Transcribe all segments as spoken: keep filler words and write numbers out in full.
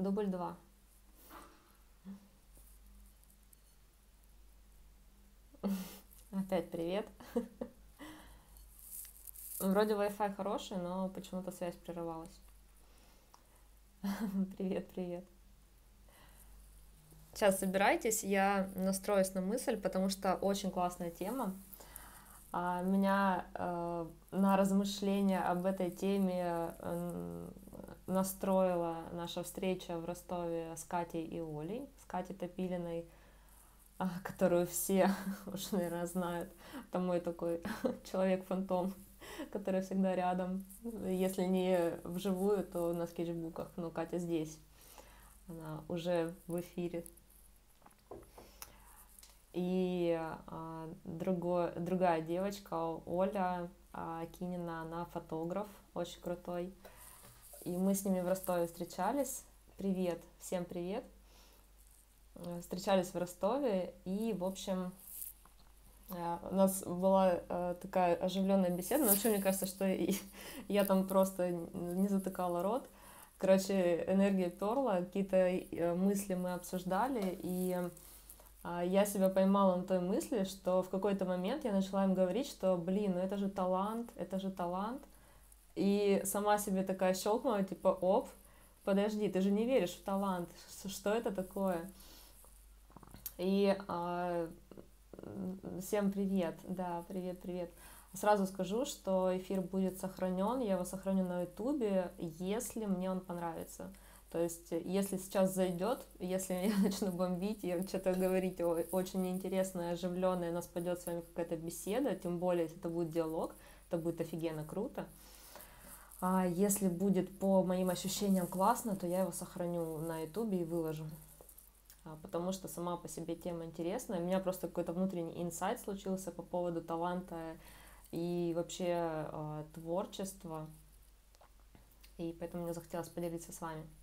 Дубль два. Опять привет. Вроде Wi-Fi хороший, но почему-то связь прерывалась. Привет, привет. Сейчас собирайтесь, я настроюсь на мысль, потому что очень классная тема. А, Меня э, на размышления об этой теме э, настроила наша встреча в Ростове с Катей и Олей, с Катей Топилиной, а, которую все уже, наверное, знают. Это мой такой человек-фантом, который всегда рядом. Если не вживую, то на скетчбуках. Но Катя здесь, она уже в эфире. И а, другой, другая девочка, Оля а, Кинина, она фотограф, очень крутой. И мы с ними в Ростове встречались. Привет, всем привет. Встречались в Ростове, и, в общем, у нас была такая оживленная беседа, но вообще мне кажется, что я там просто не затыкала рот. Короче, энергия перла, какие-то мысли мы обсуждали, и я себя поймала на той мысли, что в какой-то момент я начала им говорить, что, блин, ну это же талант, это же талант. И сама себе такая щелкнула, типа, оп, подожди, ты же не веришь в талант, что это такое? И а, всем привет, да, привет, привет. Сразу скажу, что эфир будет сохранен, я его сохраню на ютубе, если мне он понравится. То есть, если сейчас зайдет, если я начну бомбить и что-то говорить очень интересное, оживленное, у нас пойдет с вами какая-то беседа, тем более, если это будет диалог, это будет офигенно круто. А если будет по моим ощущениям классно, то я его сохраню на ютубе и выложу. Потому что сама по себе тема интересная. У меня просто какой-то внутренний инсайт случился по поводу таланта и вообще э, творчества. И поэтому мне захотелось поделиться с вами.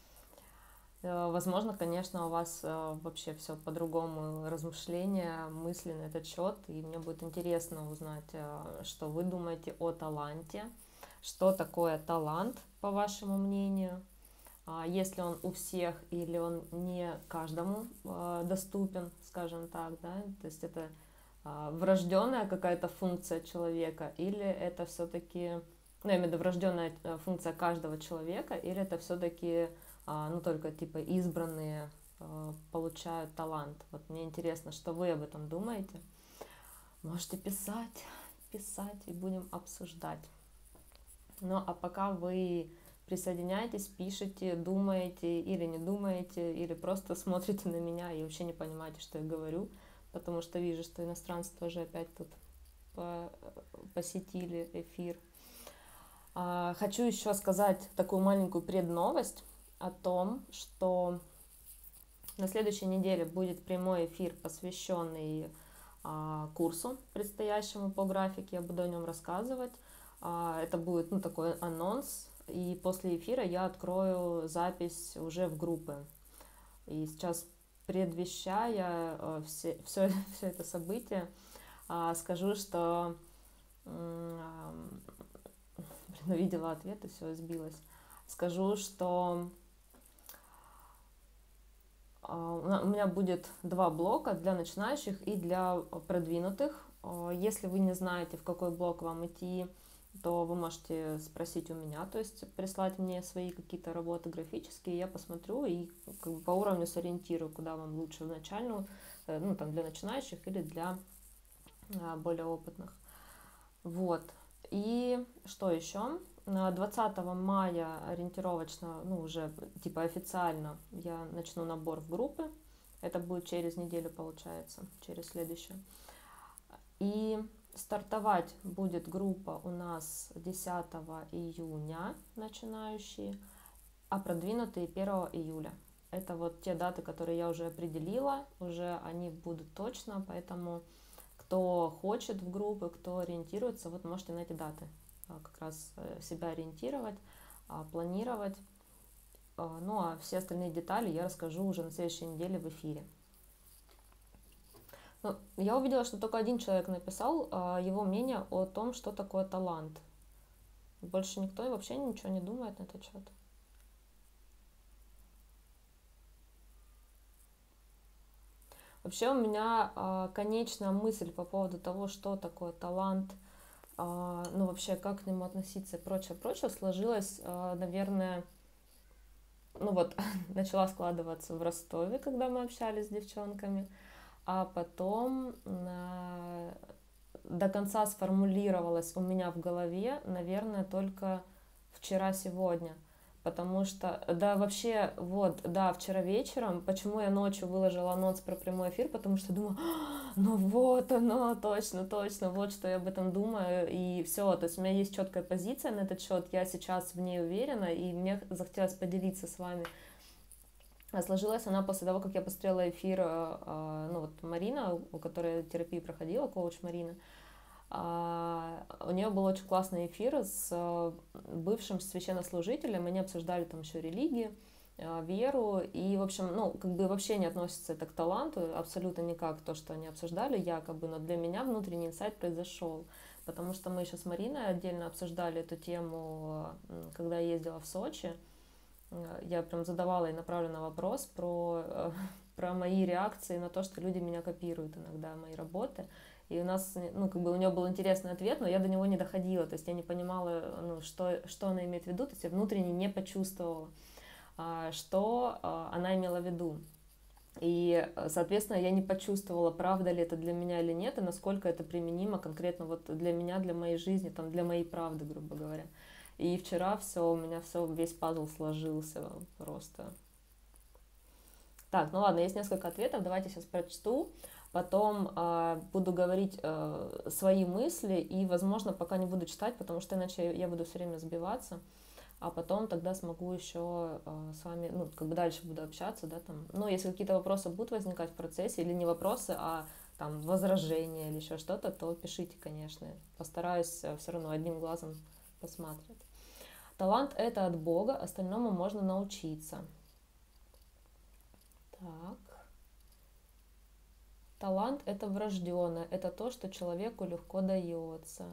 Э, возможно, конечно, у вас э, вообще все по-другому, размышления, мысли на этот счет. И мне будет интересно узнать, э, что вы думаете о таланте. Что такое талант, по вашему мнению? Если он у всех или он не каждому э, доступен, скажем так, да, то есть это э, врожденная какая-то функция человека, или это все-таки, ну, я имею в виду врожденная функция каждого человека, или это все-таки, э, ну, только типа избранные э, получают талант. Вот мне интересно, что вы об этом думаете. Можете писать, писать, и будем обсуждать. Ну, а пока вы присоединяйтесь, пишите, думаете или не думаете, или просто смотрите на меня и вообще не понимаете, что я говорю, потому что вижу, что иностранцы тоже опять тут посетили эфир. Хочу еще сказать такую маленькую предновость о том, что на следующей неделе будет прямой эфир, посвященный курсу предстоящему по графике, я буду о нем рассказывать. Это будет, ну, такой анонс, и после эфира я открою запись уже в группы. И сейчас, предвещая все, все, все это событие, скажу, что блин, увидела ответ и все, сбилась. Скажу, что у меня будет два блока для начинающих и для продвинутых. Если вы не знаете, в какой блок вам идти, то вы можете спросить у меня, то есть прислать мне свои какие-то работы графические, я посмотрю и как бы по уровню сориентирую, куда вам лучше в начальную, ну, там, для начинающих или для более опытных. Вот. И что еще? двадцатого мая ориентировочно, ну, уже типа официально я начну набор в группы. Это будет через неделю, получается, через следующую. И стартовать будет группа у нас десятого июня, начинающие, а продвинутые первого июля. Это вот те даты, которые я уже определила, уже они будут точно, поэтому кто хочет в группы, кто ориентируется, вот можете на эти даты как раз себя ориентировать, планировать. Ну а все остальные детали я расскажу уже на следующей неделе в эфире. Ну, я увидела, что только один человек написал его мнение о том, что такое талант. Больше никто и вообще ничего не думает на этот счет. Вообще у меня а, конечная мысль по поводу того, что такое талант, а, ну вообще как к нему относиться и прочее, прочее, сложилась, а, наверное, ну вот, начала складываться в Ростове, когда мы общались с девчонками, а потом а, до конца сформулировалась у меня в голове, наверное, только вчера-сегодня. Потому что, да, вообще, вот, да, вчера вечером, почему я ночью выложила анонс про прямой эфир, потому что думаю, «А, ну вот оно, точно, точно, вот что я об этом думаю, и все, то есть у меня есть четкая позиция на этот счет, я сейчас в ней уверена, и мне захотелось поделиться с вами. Сложилась она после того, как я посмотрела эфир, ну вот Марина, у которой терапию проходила, коуч Марина, у нее был очень классный эфир с бывшим священнослужителем, они обсуждали там еще религии, веру, и, в общем, ну, как бы вообще не относится это к таланту, абсолютно никак то, что они обсуждали, якобы, но для меня внутренний инсайт произошел, потому что мы еще с Мариной отдельно обсуждали эту тему, когда я ездила в Сочи, я прям задавала ей направленный вопрос про, про мои реакции на то, что люди меня копируют иногда, мои работы. И у нас, ну, как бы у нее был интересный ответ, но я до него не доходила, то есть я не понимала, ну, что, что она имеет в виду, то есть я внутренне не почувствовала, что она имела в виду. И, соответственно, я не почувствовала, правда ли это для меня или нет, и насколько это применимо конкретно вот для меня, для моей жизни, там, для моей правды, грубо говоря. И вчера все, у меня все, весь пазл сложился просто. Так, ну ладно, есть несколько ответов, давайте сейчас прочту. Потом э, буду говорить э, свои мысли и, возможно, пока не буду читать, потому что иначе я буду все время сбиваться. А потом тогда смогу еще э, с вами, ну, как бы дальше буду общаться, да, там. Но если какие-то вопросы будут возникать в процессе, или не вопросы, а там возражения или еще что-то, то пишите, конечно. Постараюсь э, все равно одним глазом посмотреть. Талант — это от Бога, остальному можно научиться. Так. Талант — это врожденное, это то, что человеку легко дается.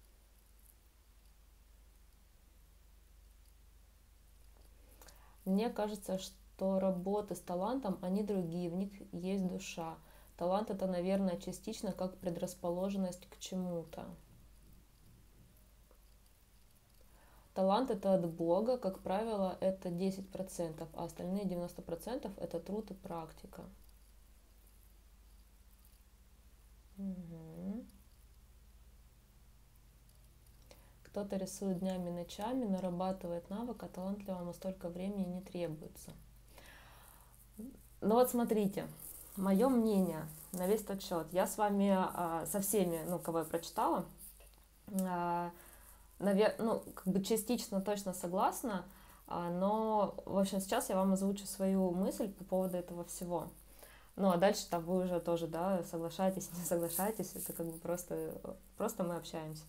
Мне кажется, что работы с талантом, они другие, в них есть душа. Талант — это, наверное, частично как предрасположенность к чему-то. Талант — это от Бога, как правило, это десять процентов, а остальные девяносто процентов это труд и практика. Угу. Кто-то рисует днями и ночами, нарабатывает навык, а талантливому столько времени не требуется. Ну вот смотрите, мое мнение на весь тот счет. Я с вами, со всеми, ну, кого я прочитала, навер... ну, как бы частично точно согласна, но, в общем, сейчас я вам озвучу свою мысль по поводу этого всего. Ну, а дальше там вы уже тоже, да, соглашаетесь, не соглашаетесь, это как бы просто, просто мы общаемся.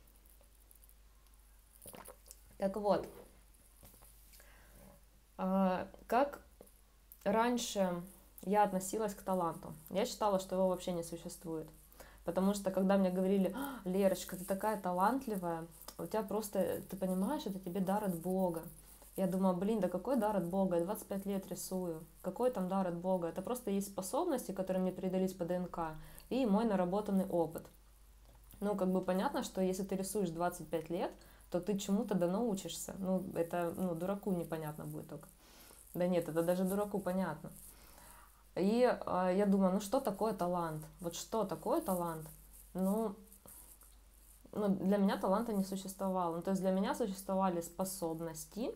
Так вот, как раньше я относилась к таланту? Я считала, что его вообще не существует. Потому что когда мне говорили: Лерочка, ты такая талантливая, у тебя просто, ты понимаешь, это тебе дар от Бога. Я думала, блин, да какой дар от Бога? Я двадцать пять лет рисую. Какой там дар от Бога? Это просто есть способности, которые мне передались по ДНК, и мой наработанный опыт. Ну, как бы понятно, что если ты рисуешь двадцать пять лет, то ты чему-то да научишься. Ну, это, ну, дураку непонятно будет только. Да нет, это даже дураку понятно. И э, я думаю, ну что такое талант? Вот что такое талант? Ну, ну, для меня таланта не существовало. Ну, то есть для меня существовали способности,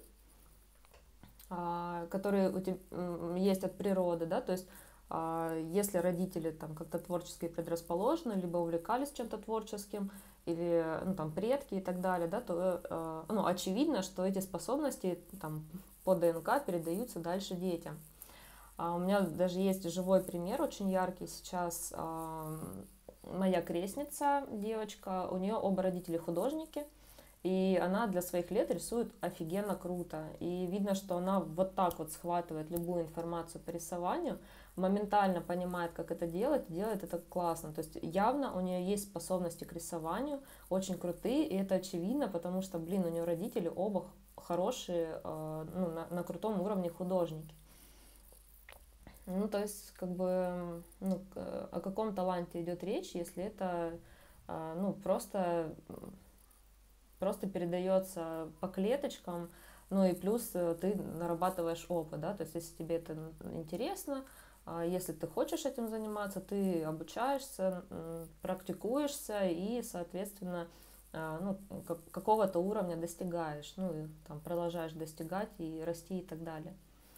э, которые у тебя э, есть от природы, да, то есть э, если родители там как-то творчески предрасположены, либо увлекались чем-то творческим, или, ну, там, предки и так далее, да, то, э, ну, очевидно, что эти способности там по ДНК передаются дальше детям. А у меня даже есть живой пример, очень яркий сейчас. Э, моя крестница, девочка, у нее оба родители художники, и она для своих лет рисует офигенно круто. И видно, что она вот так вот схватывает любую информацию по рисованию, моментально понимает, как это делать, делает это классно. То есть явно у нее есть способности к рисованию, очень крутые, и это очевидно, потому что, блин, у нее родители оба хорошие, ну, на, на крутом уровне художники. Ну, то есть, как бы, ну, о каком таланте идет речь, если это, ну, просто, просто передается по клеточкам, ну и плюс ты нарабатываешь опыт, да, то есть, если тебе это интересно, если ты хочешь этим заниматься, ты обучаешься, практикуешься и, соответственно, ну, какого-то уровня достигаешь, ну, и там продолжаешь достигать и расти и так далее.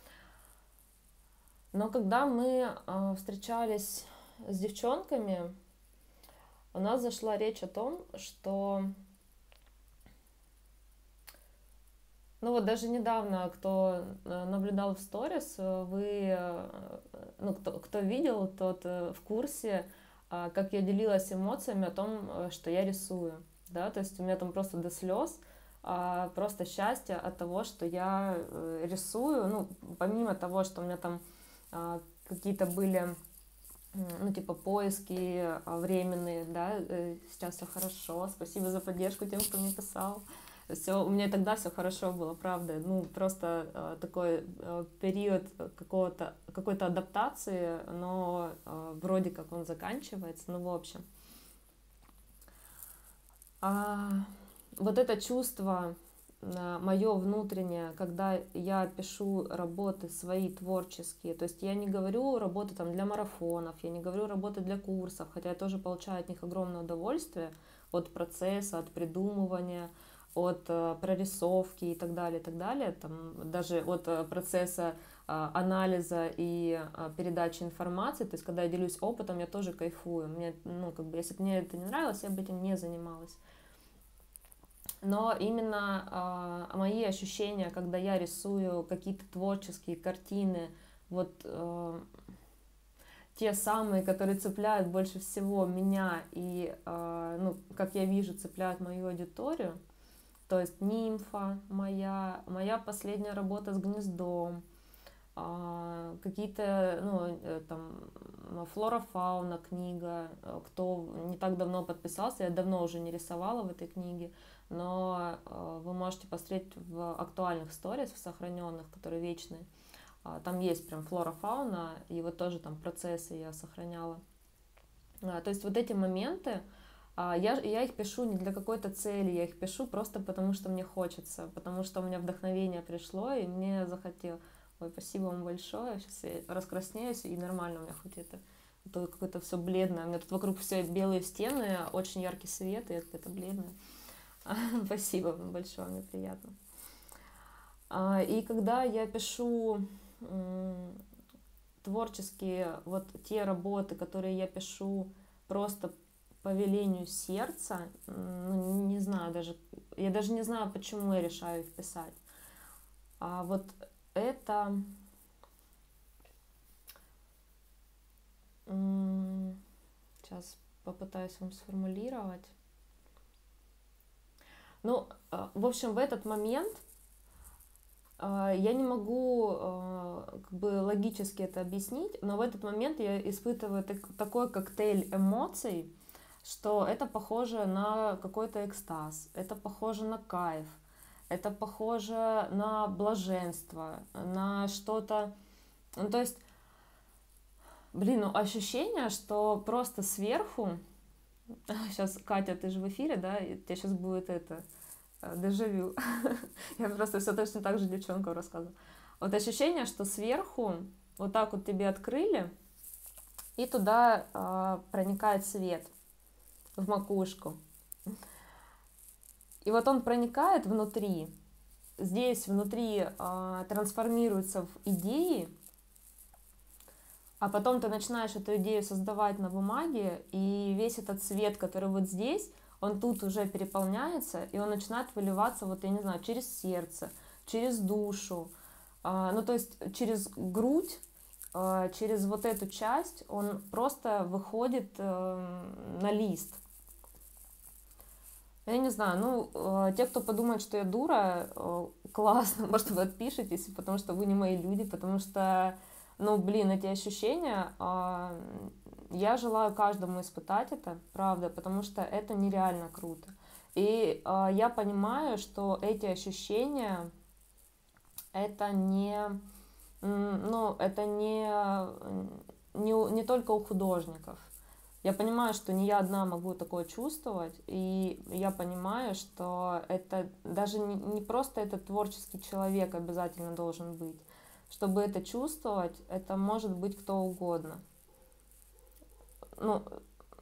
Но когда мы э, встречались с девчонками, у нас зашла речь о том, что, ну вот даже недавно, кто наблюдал в сторис, вы, ну кто, кто видел, тот в курсе, как я делилась эмоциями о том, что я рисую, да, то есть у меня там просто до слез, просто счастье от того, что я рисую, ну помимо того, что у меня там какие-то были, ну, типа, поиски временные, да, сейчас все хорошо, спасибо за поддержку тем, кто мне писал, все, у меня и тогда все хорошо было, правда, ну, просто такой период какого-то, какой-то адаптации, но вроде как он заканчивается, ну, в общем. А вот это чувство мое внутреннее, когда я пишу работы свои творческие, то есть я не говорю работы там для марафонов, я не говорю работы для курсов, хотя я тоже получаю от них огромное удовольствие от процесса, от придумывания, от э, прорисовки и так далее, и так далее, там, даже от э, процесса э, анализа и э, передачи информации, то есть когда я делюсь опытом, я тоже кайфую, мне, ну, как бы, если бы мне это не нравилось, я бы этим не занималась. Но именно э, мои ощущения, когда я рисую какие-то творческие картины, вот э, те самые, которые цепляют больше всего меня и, э, ну, как я вижу, цепляют мою аудиторию, то есть «Нимфа» моя, моя последняя работа с гнездом, э, какие-то, ну, там, «Флора-фауна» книга, кто не так давно подписался, я давно уже не рисовала в этой книге, но э, вы можете посмотреть в актуальных сторис, в сохраненных, которые вечные. Э, там есть прям флора-фауна, и вот тоже там процессы я сохраняла. Э, то есть вот эти моменты, э, я, я их пишу не для какой-то цели, я их пишу просто потому, что мне хочется, потому что у меня вдохновение пришло, и мне захотелось. Ой, спасибо вам большое, сейчас я раскраснеюсь, и нормально у меня хоть это. Это какое-то все бледное, у меня тут вокруг все белые стены, очень яркий свет, и это бледное. Спасибо вам большое, мне приятно. И когда я пишу творческие, вот те работы, которые я пишу просто по велению сердца, ну, не знаю даже, я даже не знаю, почему я решаю их писать. А вот это сейчас попытаюсь вам сформулировать. Ну, в общем, в этот момент я не могу как бы логически это объяснить, но в этот момент я испытываю такой коктейль эмоций, что это похоже на какой-то экстаз, это похоже на кайф, это похоже на блаженство, на что-то, ну, то есть, блин, ну ощущение, что просто сверху, сейчас, Катя, ты же в эфире, да, и тебе сейчас будет это, дежавю, я просто все точно так же девчонкам рассказываю. Вот ощущение, что сверху вот так вот тебе открыли, и туда э, проникает свет в макушку. И вот он проникает внутри, здесь внутри э, трансформируется в идеи, а потом ты начинаешь эту идею создавать на бумаге, и весь этот свет, который вот здесь, он тут уже переполняется, и он начинает выливаться, вот я не знаю, через сердце, через душу, э, ну то есть через грудь, э, через вот эту часть он просто выходит э, на лист. Я не знаю, ну, э, те, кто подумает, что я дура, э, классно, может, вы отпишетесь, потому что вы не мои люди, потому что, ну, блин, эти ощущения, э, я желаю каждому испытать это, правда, потому что это нереально круто. И э, я понимаю, что эти ощущения, это не, ну, это не, не, не только у художников. Я понимаю, что не я одна могу такое чувствовать, и я понимаю, что это даже не, не просто этот творческий человек обязательно должен быть. Чтобы это чувствовать, это может быть кто угодно. Ну,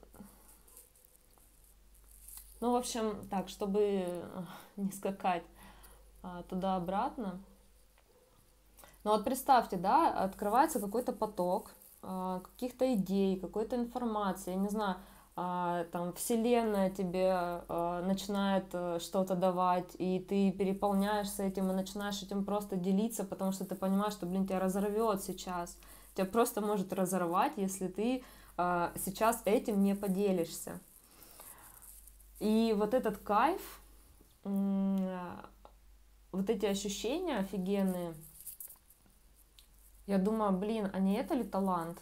ну в общем, так, чтобы не скакать а, туда-обратно. Но вот представьте, да, открывается какой-то поток а, каких-то идей, какой-то информации, я не знаю, а, там Вселенная тебе а, начинает а, что-то давать, и ты переполняешься этим и начинаешь этим просто делиться, потому что ты понимаешь, что, блин, тебя разорвет сейчас. Тебя просто может разорвать, если ты а, сейчас этим не поделишься. И вот этот кайф, м- вот эти ощущения офигенные, я думаю, блин, а не это ли талант?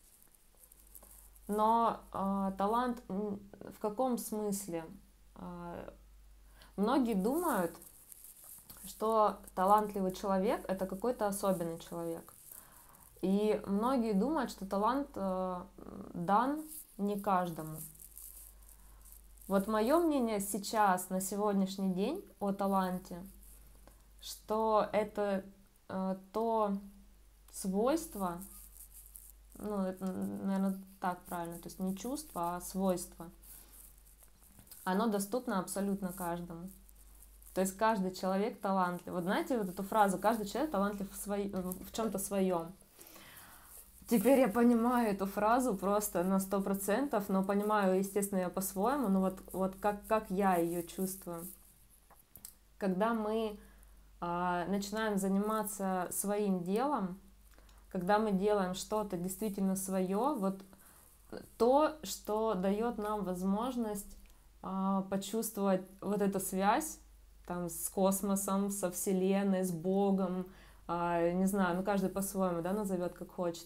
Но э, талант в каком смысле? Э, многие думают, что талантливый человек это какой-то особенный человек. И многие думают, что талант э, дан не каждому. Вот мое мнение сейчас, на сегодняшний день о таланте, что это э, то свойство, ну, это, наверное, так правильно, то есть не чувство, а свойство, оно доступно абсолютно каждому. То есть каждый человек талантлив. Вот знаете вот эту фразу «каждый человек талантлив в, свои, в чем-то своем». Теперь я понимаю эту фразу просто на сто процентов, но понимаю, естественно, я по-своему, но вот, вот как, как я ее чувствую. Когда мы а, начинаем заниматься своим делом, когда мы делаем что-то действительно свое, вот то, что дает нам возможность а, почувствовать вот эту связь там, с космосом, со Вселенной, с Богом, а, не знаю, ну каждый по-своему, да, назовет как хочет.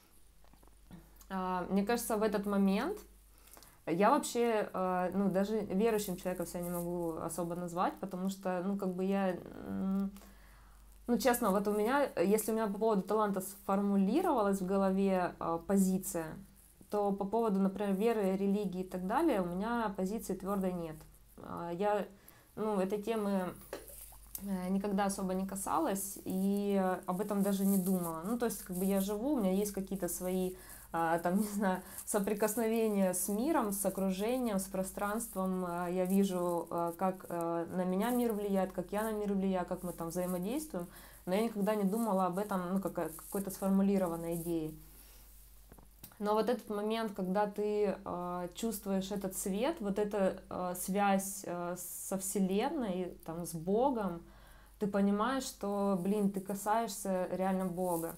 А, мне кажется, в этот момент я вообще, а, ну даже верующим человеком себя не могу особо назвать, потому что, ну как бы я... Ну, честно, вот у меня, если у меня по поводу таланта сформулировалась в голове э, позиция, то по поводу, например, веры, религии и так далее, у меня позиции твердой нет. Э, я, ну, этой темы э, никогда особо не касалась и об этом даже не думала. Ну, то есть, как бы я живу, у меня есть какие-то свои, э, там, не знаю, соприкосновения с миром, с окружением, с пространством. Э, я вижу, э, как э, на меня мир влияет, как я на мир влияю, как мы там взаимодействуем. Но я никогда не думала об этом, ну, как какой-то сформулированной идее. Но вот этот момент, когда ты э, чувствуешь этот свет, вот эта э, связь э, со Вселенной, там, с Богом, ты понимаешь, что, блин, ты касаешься реально Бога.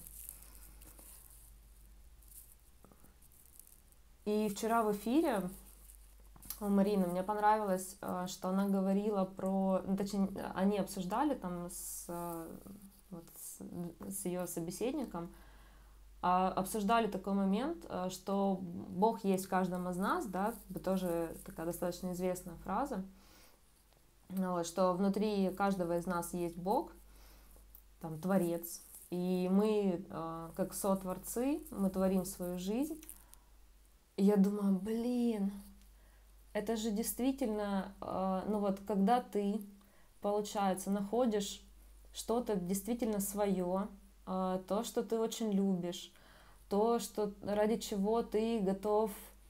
И вчера в эфире у Марины мне понравилось, э, что она говорила про, ну, точнее, они обсуждали там с, вот, с, с ее собеседником, обсуждали такой момент, что Бог есть в каждом из нас, да, тоже такая достаточно известная фраза, вот, что внутри каждого из нас есть Бог, там, Творец, и мы, как сотворцы, мы творим свою жизнь. И я думаю, блин, это же действительно, ну вот, когда ты, получается, находишь что-то действительно свое, то, что ты очень любишь, то, что ради чего ты готов,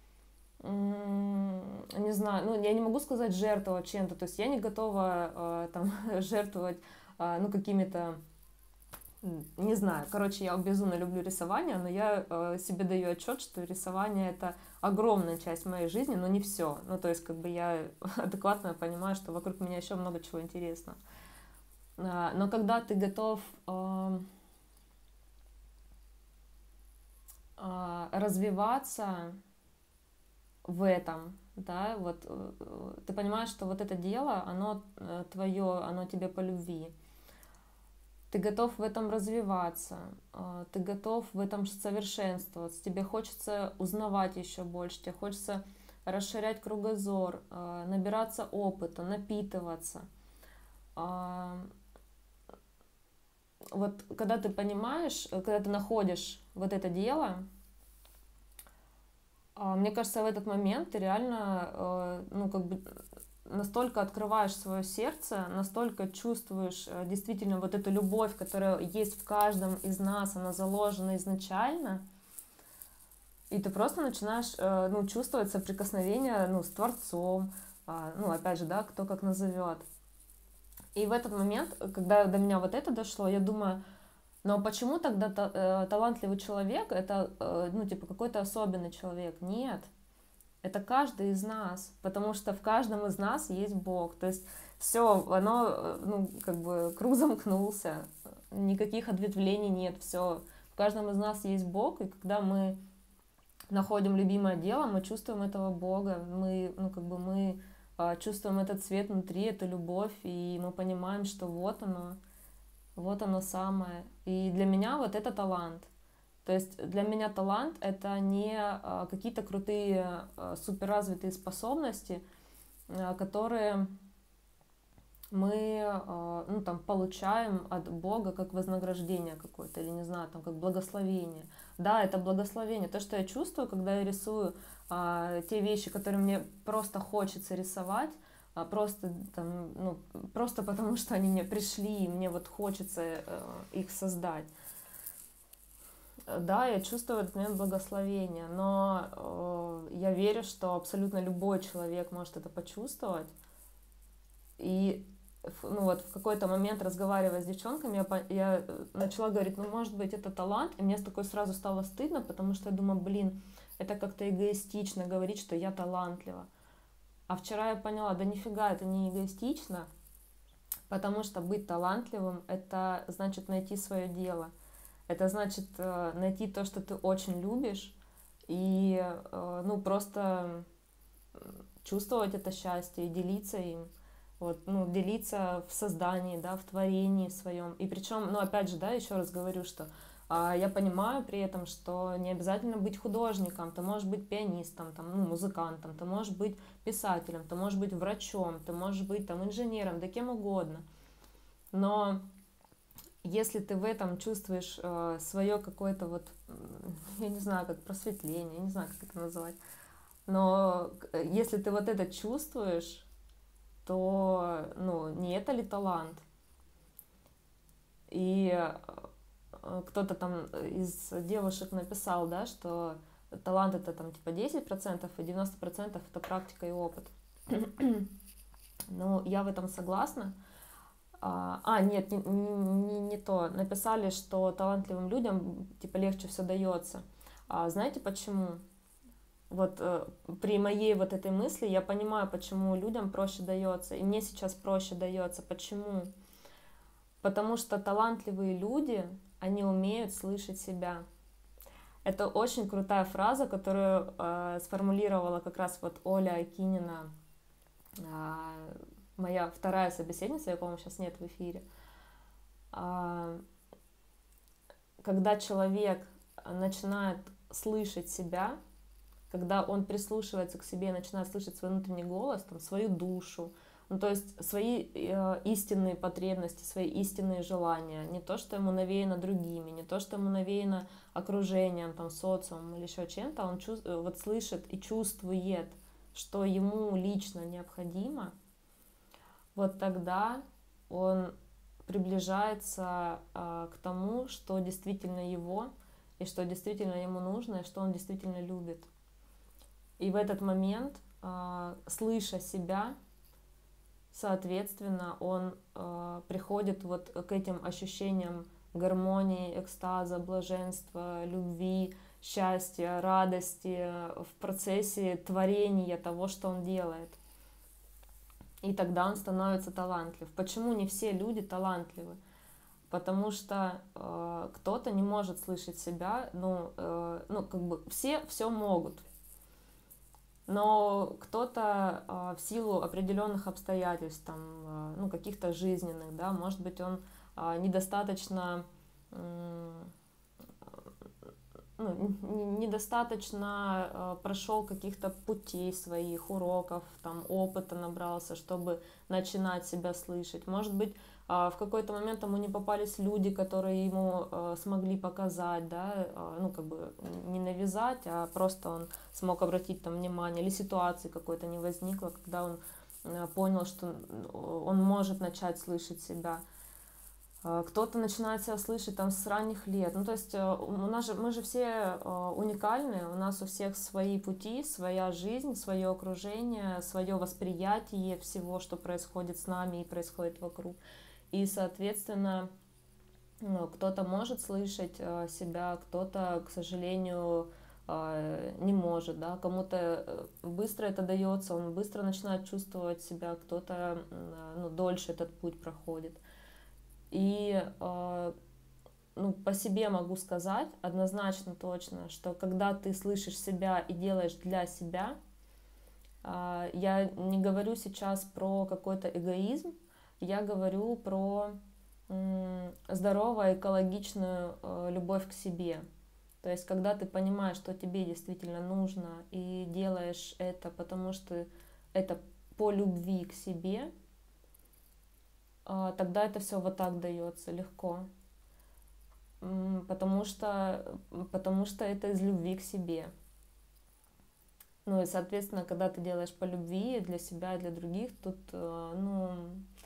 не знаю, ну я не могу сказать жертвовать чем-то, то есть я не готова там жертвовать, ну какими-то, не знаю, короче, я безумно люблю рисование, но я себе даю отчет, что рисование это огромная часть моей жизни, но не все, ну то есть как бы я адекватно понимаю, что вокруг меня еще много чего интересного, но когда ты готов развиваться в этом, да, вот ты понимаешь, что вот это дело, оно твое, оно тебе по любви. Ты готов в этом развиваться, ты готов в этом совершенствоваться, тебе хочется узнавать еще больше, тебе хочется расширять кругозор, набираться опыта, напитываться. вот когда ты понимаешь, когда ты находишь вот это дело, мне кажется, в этот момент ты реально, ну, как бы настолько открываешь свое сердце, настолько чувствуешь действительно вот эту любовь, которая есть в каждом из нас, она заложена изначально, и ты просто начинаешь, ну, чувствовать соприкосновение, ну, с Творцом, ну, опять же, да, кто как назовет. И в этот момент, когда до меня вот это дошло, я думаю, ну а почему тогда та, талантливый человек это, ну, типа, какой-то особенный человек? Нет, это каждый из нас, потому что в каждом из нас есть Бог. То есть все, оно, ну, как бы круг замкнулся, никаких ответвлений нет, все. В каждом из нас есть Бог, и когда мы находим любимое дело, мы чувствуем этого Бога, мы, ну, как бы мы чувствуем этот цвет внутри, эту любовь, и мы понимаем, что вот оно, вот оно самое. И для меня вот это талант. То есть для меня талант — это не какие-то крутые, суперразвитые способности, которые мы, ну, там, получаем от Бога как вознаграждение какое-то, или, не знаю, там, как благословение. Да, это благословение. То, что я чувствую, когда я рисую а, те вещи, которые мне просто хочется рисовать, а, просто, там, ну, просто потому, что они мне пришли, и мне вот хочется а, их создать. Да, я чувствую в этот момент благословение, но э, я верю, что абсолютно любой человек может это почувствовать. И ну вот в какой-то момент, разговаривая с девчонками, я, я начала говорить, ну, может быть, это талант, и мне такой сразу стало стыдно, потому что я думаю, блин, это как-то эгоистично говорить, что я талантлива. А вчера я поняла, да нифига, это не эгоистично, потому что быть талантливым — это значит найти свое дело. Это значит найти то, что ты очень любишь, и, ну, просто чувствовать это счастье и делиться им. Вот, ну, делиться в создании, да, в творении своем. И причем, ну, опять же, да, еще раз говорю, что а, я понимаю при этом, что не обязательно быть художником, ты можешь быть пианистом, там, ну, музыкантом, ты можешь быть писателем, ты можешь быть врачом, ты можешь быть там инженером, да кем угодно. Но если ты в этом чувствуешь э, свое какое-то вот, я не знаю, как просветление, я не знаю, как это называть, но если ты вот это чувствуешь, то, ну, не это ли талант? И кто-то там из девушек написал, да, что талант — это там типа десять процентов, и девяносто процентов это практика и опыт. Ну, я в этом согласна. А, нет, не, не, не то. Написали, что талантливым людям типа легче все дается. А знаете почему? Вот э, при моей вот этой мысли я понимаю, почему людям проще дается, и мне сейчас проще дается. Почему? Потому что талантливые люди, они умеют слышать себя. Это очень крутая фраза, которую э, сформулировала как раз вот Оля Акинина, э, моя вторая собеседница, ее, по-моему, сейчас нет в эфире. Э, когда человек начинает слышать себя, когда он прислушивается к себе и начинает слышать свой внутренний голос, там, свою душу, ну, то есть свои э, истинные потребности, свои истинные желания, не то, что ему навеяно другими, не то, что ему навеяно окружением, там, социумом или еще чем-то, он чувств, вот слышит и чувствует, что ему лично необходимо, вот тогда он приближается э, к тому, что действительно его, и что действительно ему нужно, и что он действительно любит. И в этот момент, слыша себя, соответственно, он приходит вот к этим ощущениям гармонии, экстаза, блаженства, любви, счастья, радости в процессе творения того, что он делает. И тогда он становится талантлив. Почему не все люди талантливы? Потому что э, кто-то не может слышать себя, ну, э, ну, как бы все все могут. Но кто-то э, в силу определенных обстоятельств, там, э, ну, каких-то жизненных, да, может быть, он э, недостаточно, э, ну, недостаточно э, прошел каких-то путей своих, уроков, там, опыта набрался, чтобы начинать себя слышать. Может быть, э, в какой-то момент ему не попались люди, которые ему э, смогли показать, да, э, ну, как бы не навязать, а просто он смог обратить там внимание, или ситуации какой-то не возникло, когда он э, понял, что он может начать слышать себя. Кто-то начинает себя слышать там с ранних лет. Ну, то есть у нас же, мы же все уникальны, у нас у всех свои пути, своя жизнь, свое окружение, свое восприятие всего, что происходит с нами и происходит вокруг. И, соответственно, ну, кто-то может слышать себя, кто-то, к сожалению, не может, да, кому-то быстро это дается, он быстро начинает чувствовать себя, кто-то, ну, дольше этот путь проходит. И э, ну, по себе могу сказать однозначно точно, что когда ты слышишь себя и делаешь для себя, э, я не говорю сейчас про какой-то эгоизм, я говорю про э, здоровую, экологичную э, любовь к себе. То есть, когда ты понимаешь, что тебе действительно нужно, и делаешь это, потому что это по любви к себе, тогда это все вот так дается легко, потому что, потому что это из любви к себе. Ну и, соответственно, когда ты делаешь по любви для себя и для других, тут, ну,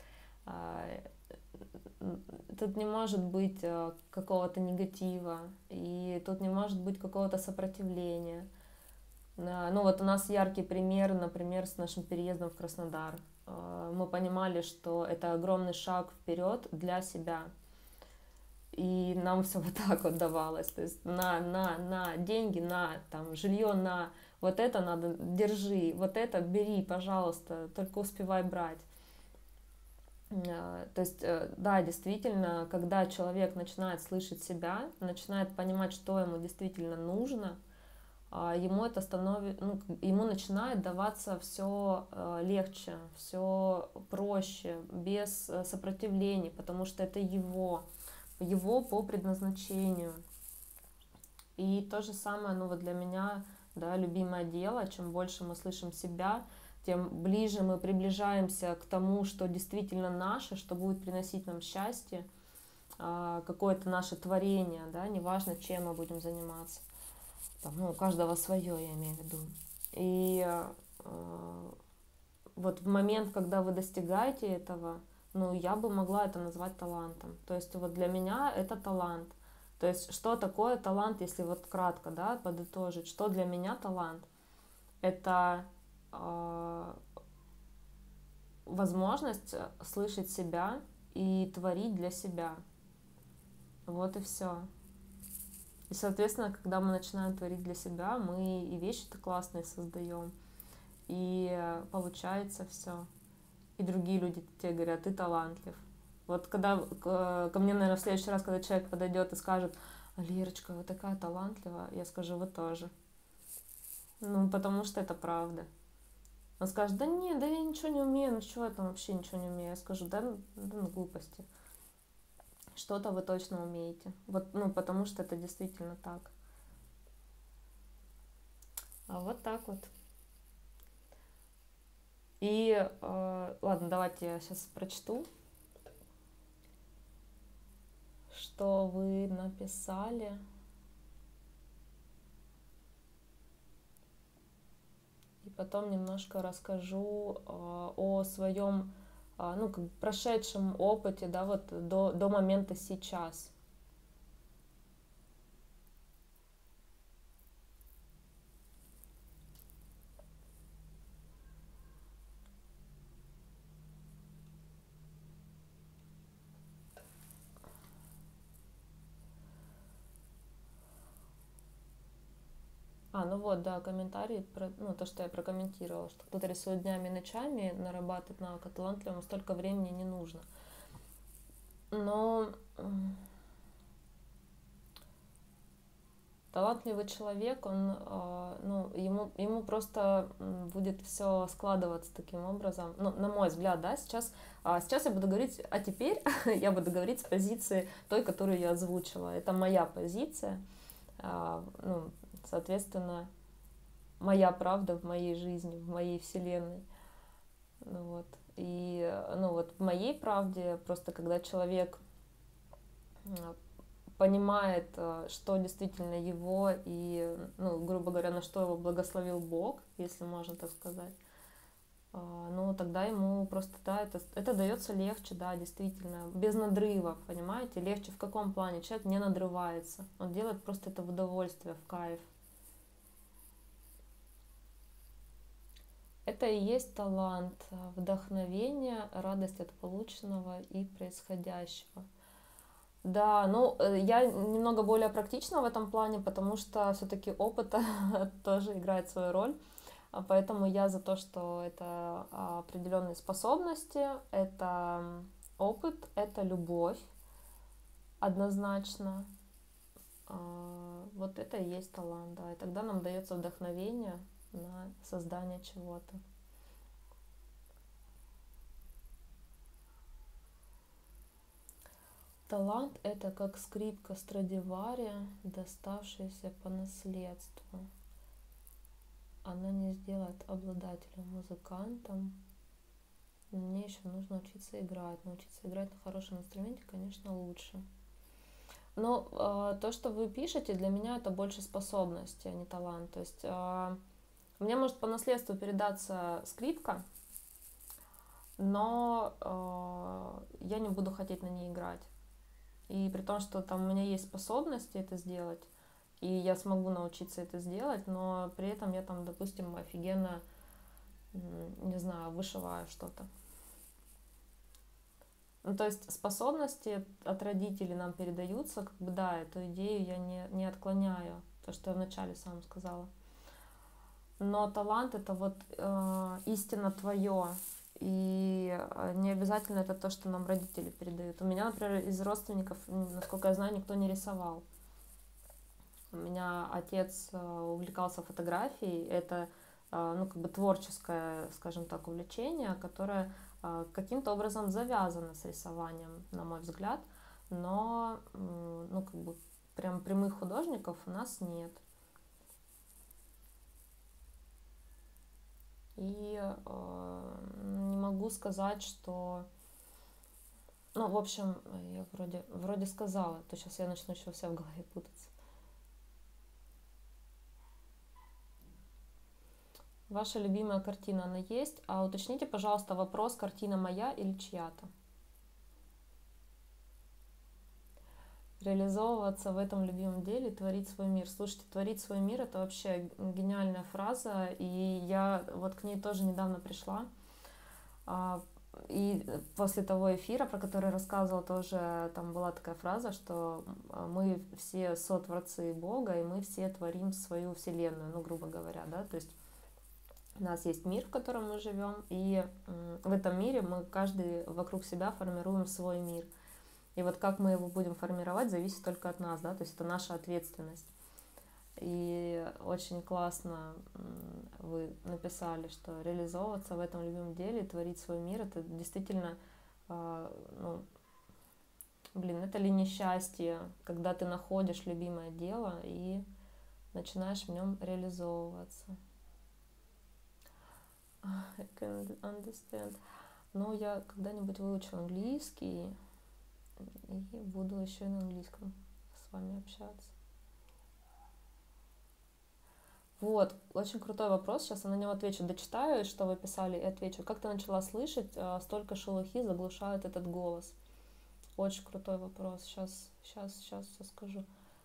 тут не может быть какого-то негатива, и тут не может быть какого-то сопротивления. Ну вот у нас яркий пример, например, с нашим переездом в Краснодар. Мы понимали, что это огромный шаг вперед для себя. И нам все вот так вот давалось. То есть на, на, на деньги, на там, жилье, на вот это надо, держи, вот это бери, пожалуйста, только успевай брать. То есть, да, действительно, когда человек начинает слышать себя, начинает понимать, что ему действительно нужно, ему это становится, ну, ему начинает даваться все легче, все проще, без сопротивлений, потому что это его, его по предназначению. И то же самое, ну вот для меня, да, любимое дело, чем больше мы слышим себя, тем ближе мы приближаемся к тому, что действительно наше, что будет приносить нам счастье, какое-то наше творение, да, неважно, чем мы будем заниматься. Там, ну, у каждого свое, я имею в виду. И э, вот в момент, когда вы достигаете этого, ну, я бы могла это назвать талантом. То есть вот для меня это талант. То есть что такое талант, если вот кратко, да, подытожить, что для меня талант? Это э, возможность слышать себя и творить для себя. Вот и все. И, соответственно, когда мы начинаем творить для себя, мы и вещи-то классные создаем, и получается все. И другие люди тебе говорят, ты талантлив. Вот когда ко мне, наверное, в следующий раз, когда человек подойдет и скажет, Лерочка, вы такая талантливая, я скажу, вы тоже. Ну, потому что это правда. Он скажет, да нет, да я ничего не умею, ну чего я там вообще ничего не умею. Я скажу, да, да ну глупости. Что-то вы точно умеете. Вот, ну, потому что это действительно так. А вот так вот. И, э, ладно, давайте я сейчас прочту, что вы написали. И потом немножко расскажу э, о своем, э, ну, как бы прошедшем опыте, да, вот до, до момента сейчас. А, ну вот, да, комментарий, про, ну, то, что я прокомментировала, что кто-то рисует днями и ночами, нарабатывает навык, а талантливому столько времени не нужно. Но талантливый человек, он, ну, ему, ему просто будет все складываться таким образом, ну, на мой взгляд, да, сейчас, сейчас я буду говорить, а теперь я буду говорить с позиции той, которую я озвучила, это моя позиция. Ну, соответственно, моя правда в моей жизни, в моей вселенной. Ну, вот. И, ну, вот в моей правде просто когда человек понимает, что действительно его и, ну, грубо говоря, на что его благословил Бог, если можно так сказать, ну, тогда ему просто, да, это, это дается легче, да, действительно, без надрыва, понимаете, легче в каком плане? Человек не надрывается, он делает просто это в удовольствие, в кайф. Это и есть талант, вдохновение, радость от полученного и происходящего. Да, ну, я немного более практична в этом плане, потому что все-таки опыт тоже играет свою роль. Поэтому я за то, что это определенные способности, это опыт, это любовь, однозначно. Вот это и есть талант, да. И тогда нам дается вдохновение на создание чего-то. Талант — это как скрипка Страдивари, доставшаяся по наследству. Она не сделает обладателя музыкантом. Мне еще нужно учиться играть. Научиться играть на хорошем инструменте, конечно, лучше. Но э, то, что вы пишете, для меня это больше способности, а не талант. То есть э, мне может по наследству передаться скрипка, но э, я не буду хотеть на ней играть. И при том, что там у меня есть способности это сделать, и я смогу научиться это сделать, но при этом я там, допустим, офигенно, не знаю, вышиваю что-то. Ну, то есть способности от родителей нам передаются, как бы, да, эту идею я не, не отклоняю, то, что я вначале сам сказала. Но талант — это вот э, истинно твое, и не обязательно это то, что нам родители передают. У меня, например, из родственников, насколько я знаю, никто не рисовал. У меня отец увлекался фотографией, это, ну, как бы творческое, скажем так, увлечение, которое каким-то образом завязано с рисованием, на мой взгляд, но, ну, как бы прям прямых художников у нас нет. И э, не могу сказать, что... Ну, в общем, я вроде, вроде сказала, то сейчас я начну еще вся в голове путаться. Ваша любимая картина, она есть? А уточните, пожалуйста, вопрос, картина моя или чья-то? Реализовываться в этом любимом деле, творить свой мир. Слушайте, творить свой мир — это вообще гениальная фраза, и я вот к ней тоже недавно пришла. И после того эфира, про который рассказывала, тоже там была такая фраза, что мы все сотворцы Бога, и мы все творим свою вселенную, ну, грубо говоря, да, то есть у нас есть мир, в котором мы живем, и в этом мире мы каждый вокруг себя формируем свой мир. И вот как мы его будем формировать, зависит только от нас, да, то есть это наша ответственность. И очень классно вы написали, что реализовываться в этом любимом деле, творить свой мир, это действительно, ну, блин, это ли не счастье, когда ты находишь любимое дело и начинаешь в нем реализовываться. I can understand. Но я когда-нибудь выучу английский и буду еще и на английском с вами общаться. Вот, очень крутой вопрос, сейчас я на него отвечу. Дочитаю, что вы писали, и отвечу. Как ты начала слышать, столько шелухи заглушают этот голос? Очень крутой вопрос, сейчас, сейчас, сейчас все скажу.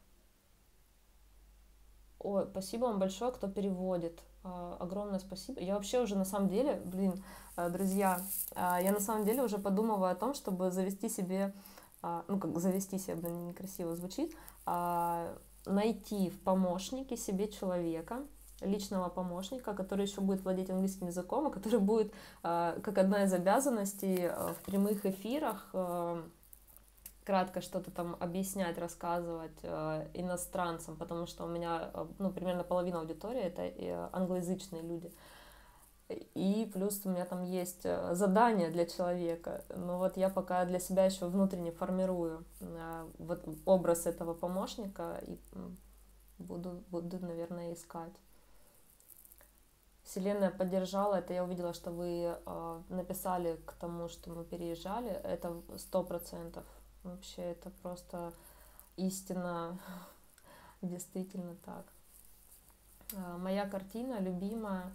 Ой, спасибо вам большое, кто переводит. Огромное спасибо. Я вообще уже на самом деле, блин, друзья, я на самом деле уже подумываю о том, чтобы завести себе, ну как завести себе, блин, некрасиво звучит, найти в помощнике себе человека, личного помощника, который еще будет владеть английским языком, и который будет, как одна из обязанностей, в прямых эфирах кратко что-то там объяснять, рассказывать иностранцам, потому что у меня, ну, примерно половина аудитории — это англоязычные люди. И плюс у меня там есть задание для человека. Но вот я пока для себя еще внутренне формирую вот образ этого помощника. И Буду, буду, наверное, искать. Вселенная поддержала это. Я увидела, что вы э, написали к тому, что мы переезжали. Это сто процентов. Вообще, это просто истина. Действительно так. Э, моя картина любимая.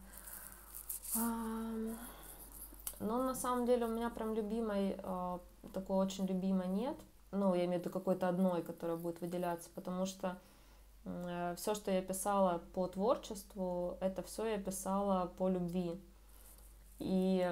Э, но на самом деле у меня прям любимой, э, такой очень любимой нет. Ну, я имею в виду какой-то одной, которая будет выделяться, потому что э, все, что я писала по творчеству, это все я писала по любви. И